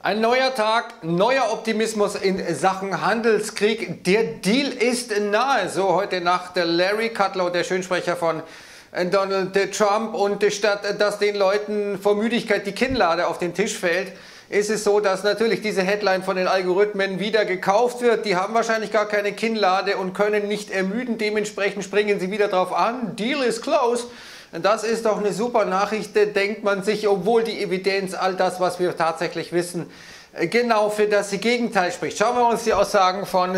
Ein neuer Tag, neuer Optimismus in Sachen Handelskrieg. Der Deal ist nahe. So heute Nacht Larry Kudlow, der Schönsprecher von Donald Trump. Und statt dass den Leuten vor Müdigkeit die Kinnlade auf den Tisch fällt, ist es so, dass natürlich diese Headline von den Algorithmen wieder gekauft wird. Die haben wahrscheinlich gar keine Kinnlade und können nicht ermüden. Dementsprechend springen sie wieder drauf an. Deal is close. Das ist doch eine super Nachricht, denkt man sich, obwohl die Evidenz, all das, was wir tatsächlich wissen, genau für das Gegenteil spricht. Schauen wir uns die Aussagen von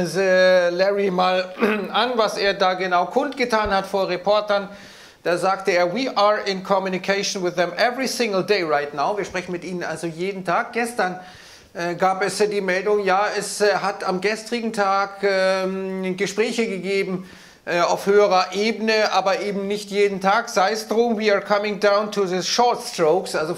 Larry mal an, was er da genau kundgetan hat vor Reportern. Da sagte er, we are in communication with them every single day right now. Wir sprechen mit ihnen also jeden Tag. Gestern gab es die Meldung, ja, es hat am gestrigen Tag Gespräche gegeben, auf höherer Ebene, aber eben nicht jeden Tag. Sei es drum, we are coming down to the short strokes, also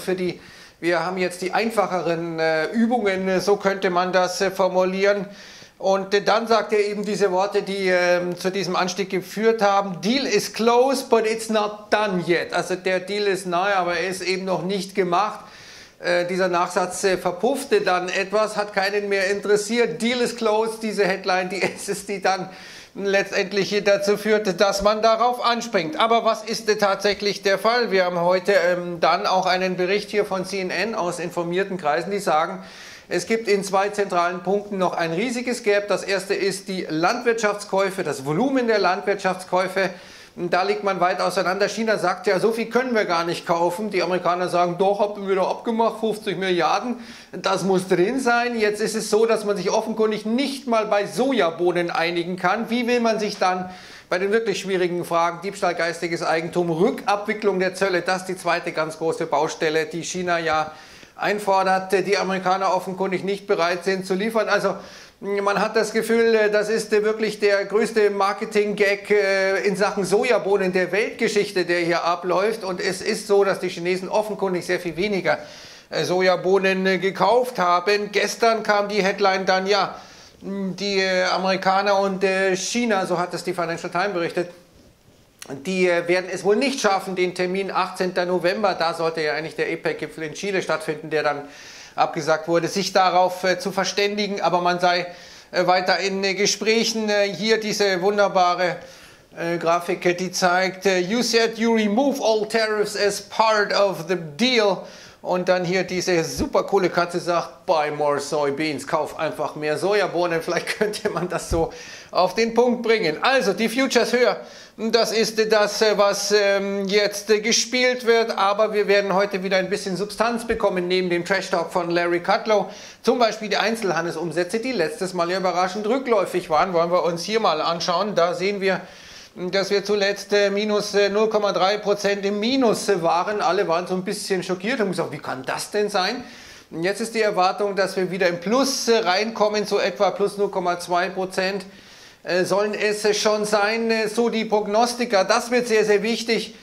wir haben jetzt die einfacheren Übungen, so könnte man das formulieren. Und dann sagt er eben diese Worte, die zu diesem Anstieg geführt haben. Deal is close, but it's not done yet. Also der Deal ist nahe, aber er ist eben noch nicht gemacht. Dieser Nachsatz verpuffte dann etwas, hat keinen mehr interessiert. Deal is close, diese Headline, die ist es, die dann letztendlich dazu führte, dass man darauf anspringt. Aber was ist tatsächlich der Fall? Wir haben heute dann auch einen Bericht hier von CNN aus informierten Kreisen, die sagen, es gibt in zwei zentralen Punkten noch ein riesiges Gap. Das erste ist die Landwirtschaftskäufe, das Volumen der Landwirtschaftskäufe. Da liegt man weit auseinander. China sagt ja, so viel können wir gar nicht kaufen. Die Amerikaner sagen, doch, habt ihr wieder abgemacht, 50 Milliarden. Das muss drin sein. Jetzt ist es so, dass man sich offenkundig nicht mal bei Sojabohnen einigen kann. Wie will man sich dann bei den wirklich schwierigen Fragen, Diebstahl, geistiges Eigentum, Rückabwicklung der Zölle, das ist die zweite ganz große Baustelle, die China ja einfordert, die Amerikaner offenkundig nicht bereit sind zu liefern. Also man hat das Gefühl, das ist wirklich der größte Marketing-Gag in Sachen Sojabohnen der Weltgeschichte, der hier abläuft. Und es ist so, dass die Chinesen offenkundig sehr viel weniger Sojabohnen gekauft haben. Gestern kam die Headline dann, ja, die Amerikaner und China, so hat es die Financial Times berichtet, die werden es wohl nicht schaffen, den Termin 18. November, da sollte ja eigentlich der APEC-Gipfel in Chile stattfinden, der dann abgesagt wurde, sich darauf zu verständigen, aber man sei weiter in Gesprächen. Hier diese wunderbare Grafik, die zeigt, you said you remove all tariffs as part of the deal. Und dann hier diese super coole Katze sagt, buy more soybeans, kauf einfach mehr Sojabohnen. Vielleicht könnte man das so auf den Punkt bringen. Also die Futures höher, das ist das, was jetzt gespielt wird. Aber wir werden heute wieder ein bisschen Substanz bekommen neben dem Trash-Talk von Larry Kudlow. Zum Beispiel die Einzelhandelsumsätze, die letztes Mal ja überraschend rückläufig waren. Wollen wir uns hier mal anschauen. Da sehen wir, dass wir zuletzt minus 0,3% im Minus waren. Alle waren so ein bisschen schockiert und haben gesagt, wie kann das denn sein? Und jetzt ist die Erwartung, dass wir wieder im Plus reinkommen, so etwa plus 0,2%. Sollen es schon sein, so die Prognostiker. Das wird sehr, sehr wichtig.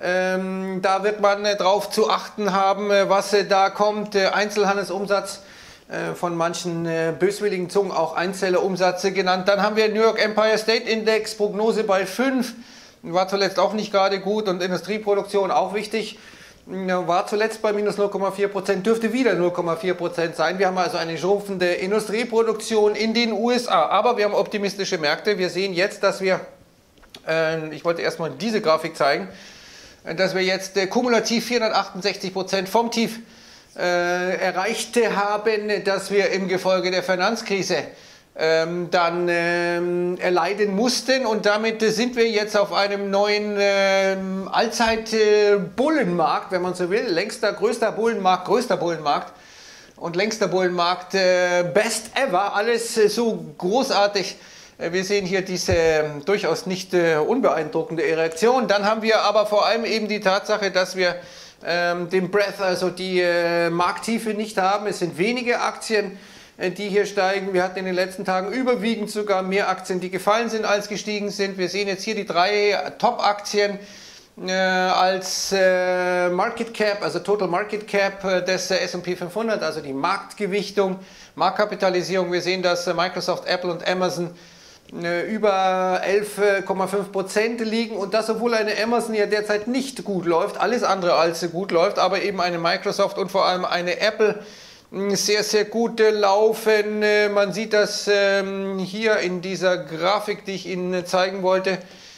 Da wird man drauf zu achten haben, was da kommt. Einzelhandelsumsatz, von manchen böswilligen Zungen auch Einzelumsätze genannt. Dann haben wir New York Empire State Index, Prognose bei 5, war zuletzt auch nicht gerade gut, und Industrieproduktion auch wichtig, war zuletzt bei minus 0,4%, dürfte wieder 0,4% sein. Wir haben also eine schrumpfende Industrieproduktion in den USA, aber wir haben optimistische Märkte. Wir sehen jetzt, dass wir, ich wollte erstmal diese Grafik zeigen, dass wir jetzt kumulativ 468% vom Tief erreicht haben, dass wir im Gefolge der Finanzkrise dann erleiden mussten, und damit sind wir jetzt auf einem neuen Allzeit-Bullenmarkt, wenn man so will, größter Bullenmarkt und längster Bullenmarkt, best ever, alles so großartig. Wir sehen hier diese durchaus nicht unbeeindruckende Reaktion. Dann haben wir aber vor allem eben die Tatsache, dass wir den Breadth, also die Markttiefe nicht haben. Es sind wenige Aktien, die hier steigen. Wir hatten in den letzten Tagen überwiegend sogar mehr Aktien, die gefallen sind, als gestiegen sind. Wir sehen jetzt hier die drei Top-Aktien als Market Cap, also Total Market Cap des S&P 500, also die Marktgewichtung, Marktkapitalisierung. Wir sehen, dass Microsoft, Apple und Amazon über 11,5% liegen, und das, obwohl eine Amazon ja derzeit nicht gut läuft, alles andere als gut läuft, aber eben eine Microsoft und vor allem eine Apple sehr, sehr gut laufen. Man sieht das hier in dieser Grafik, die ich Ihnen zeigen wollte.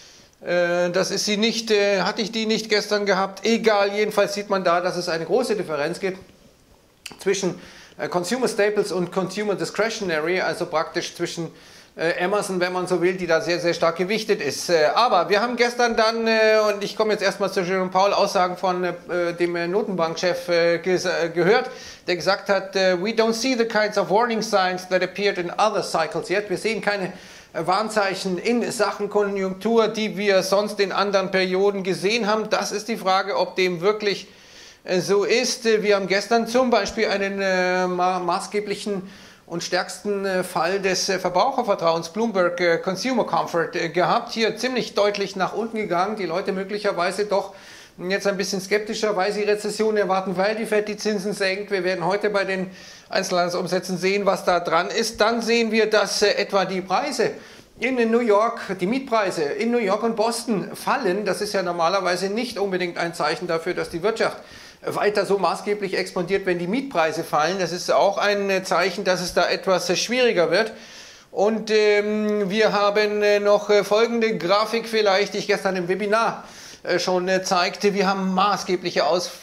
Das ist sie nicht, hatte ich die nicht gestern gehabt. Egal, jedenfalls sieht man da, dass es eine große Differenz gibt zwischen Consumer Staples und Consumer Discretionary, also praktisch zwischen Amazon, wenn man so will, die da sehr, sehr stark gewichtet ist. Aber wir haben gestern dann, und ich komme jetzt erstmal zu Jerome Powell, Aussagen von dem Notenbankchef gehört, der gesagt hat, we don't see the kinds of warning signs that appeared in other cycles yet. Wir sehen keine Warnzeichen in Sachen Konjunktur, die wir sonst in anderen Perioden gesehen haben. Das ist die Frage, ob dem wirklich so ist. Wir haben gestern zum Beispiel einen maßgeblichen und stärksten Fall des Verbrauchervertrauens, Bloomberg Consumer Comfort, gehabt. Hier ziemlich deutlich nach unten gegangen. Die Leute möglicherweise doch jetzt ein bisschen skeptischer, weil sie Rezession erwarten, weil die Fed die Zinsen senkt. Wir werden heute bei den Einzelhandelsumsätzen sehen, was da dran ist. Dann sehen wir, dass etwa die Preise in New York, die Mietpreise in New York und Boston fallen. Das ist ja normalerweise nicht unbedingt ein Zeichen dafür, dass die Wirtschaft weiter so maßgeblich expandiert, wenn die Mietpreise fallen. Das ist auch ein Zeichen, dass es da etwas schwieriger wird. Und wir haben noch folgende Grafik vielleicht, die ich gestern im Webinar schon zeigte. Wir haben maßgebliche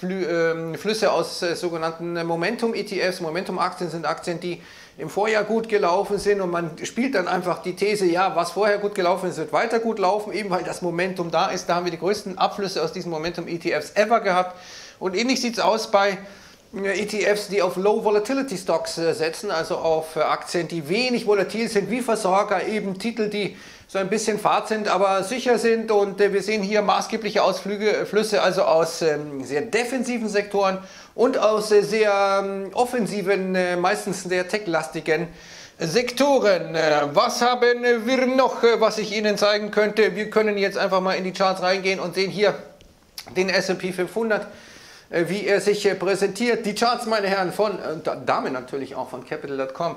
Flüsse aus sogenannten Momentum-ETFs. Momentum-Aktien sind Aktien, die im Vorjahr gut gelaufen sind, und man spielt dann einfach die These, ja, was vorher gut gelaufen ist, wird weiter gut laufen, eben weil das Momentum da ist. Da haben wir die größten Abflüsse aus diesen Momentum-ETFs ever gehabt. Und ähnlich sieht es aus bei ETFs, die auf Low Volatility Stocks setzen, also auf Aktien, die wenig volatil sind, wie Versorger, eben Titel, die so ein bisschen fad sind, aber sicher sind. Und wir sehen hier maßgebliche Ausflüsse, also aus sehr defensiven Sektoren und aus sehr offensiven, meistens sehr techlastigen Sektoren. Was haben wir noch, was ich Ihnen zeigen könnte? Wir können jetzt einfach mal in die Charts reingehen und sehen hier den S&P 500, wie er sich präsentiert. Die Charts, meine Herren, von Damen natürlich auch von Capital.com.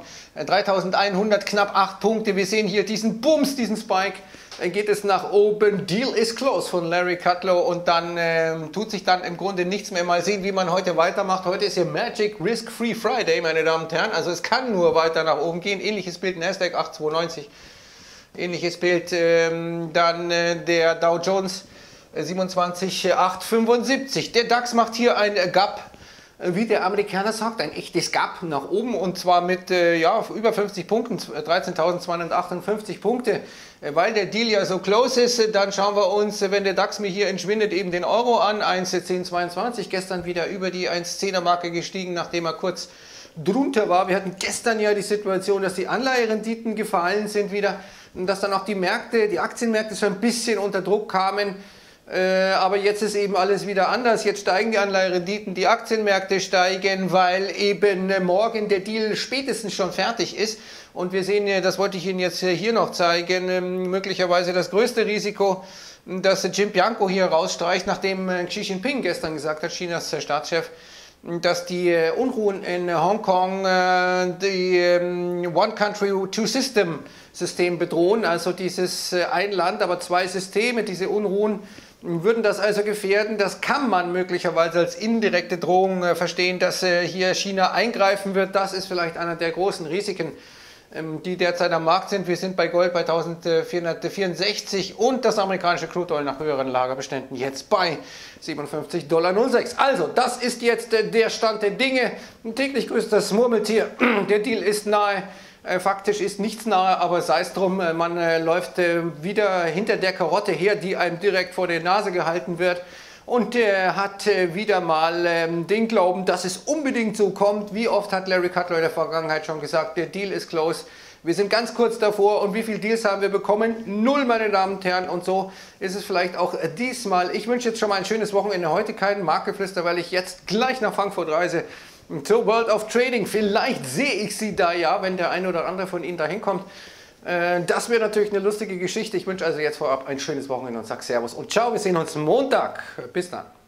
3100, knapp 8 Punkte. Wir sehen hier diesen Booms, diesen Spike. Dann geht es nach oben. Deal is close von Larry Kudlow, und dann tut sich dann im Grunde nichts mehr. Mal sehen, wie man heute weitermacht. Heute ist hier Magic Risk-Free Friday, meine Damen und Herren. Also es kann nur weiter nach oben gehen. Ähnliches Bild Nasdaq 892. Ähnliches Bild dann der Dow Jones 27,875. Der DAX macht hier ein Gap, wie der Amerikaner sagt, ein echtes Gap nach oben, und zwar mit ja, über 50 Punkten, 13.258 Punkte. Weil der Deal ja so close ist, dann schauen wir uns, wenn der DAX mir hier entschwindet, eben den Euro an. 1,1022, gestern wieder über die 1,10er Marke gestiegen, nachdem er kurz drunter war. Wir hatten gestern ja die Situation, dass die Anleiherenditen gefallen sind wieder, und dass dann auch die Märkte, die Aktienmärkte so ein bisschen unter Druck kamen. Aber jetzt ist eben alles wieder anders. Jetzt steigen die Anleiherenditen, die Aktienmärkte steigen, weil eben morgen der Deal spätestens schon fertig ist. Und wir sehen, das wollte ich Ihnen jetzt hier noch zeigen, möglicherweise das größte Risiko, dass Jim Bianco hier rausstreicht, nachdem Xi Jinping gestern gesagt hat, Chinas Staatschef, dass die Unruhen in Hongkong die One Country, Two System bedrohen, also dieses ein Land, aber zwei Systeme, diese Unruhen würden das also gefährden. Das kann man möglicherweise als indirekte Drohung verstehen, dass hier China eingreifen wird. Das ist vielleicht einer der großen Risiken, die derzeit am Markt sind. Wir sind bei Gold bei 1464 und das amerikanische Crude Oil nach höheren Lagerbeständen jetzt bei 57,06 $. Also, das ist jetzt der Stand der Dinge. Täglich grüßt das Murmeltier. Der Deal ist nahe. Faktisch ist nichts nahe, aber sei es drum, man läuft wieder hinter der Karotte her, die einem direkt vor der Nase gehalten wird, und hat wieder mal den Glauben, dass es unbedingt so kommt. Wie oft hat Larry Kudlow in der Vergangenheit schon gesagt, der Deal ist close. Wir sind ganz kurz davor, und wie viele Deals haben wir bekommen? 0, meine Damen und Herren, und so ist es vielleicht auch diesmal. Ich wünsche jetzt schon mal ein schönes Wochenende. Heute keinen Marktgeflüster, weil ich jetzt gleich nach Frankfurt reise zur World of Trading. Vielleicht sehe ich Sie da ja, wenn der eine oder andere von Ihnen da hinkommt. Das wäre natürlich eine lustige Geschichte. Ich wünsche also jetzt vorab ein schönes Wochenende und sage Servus und Ciao. Wir sehen uns Montag. Bis dann.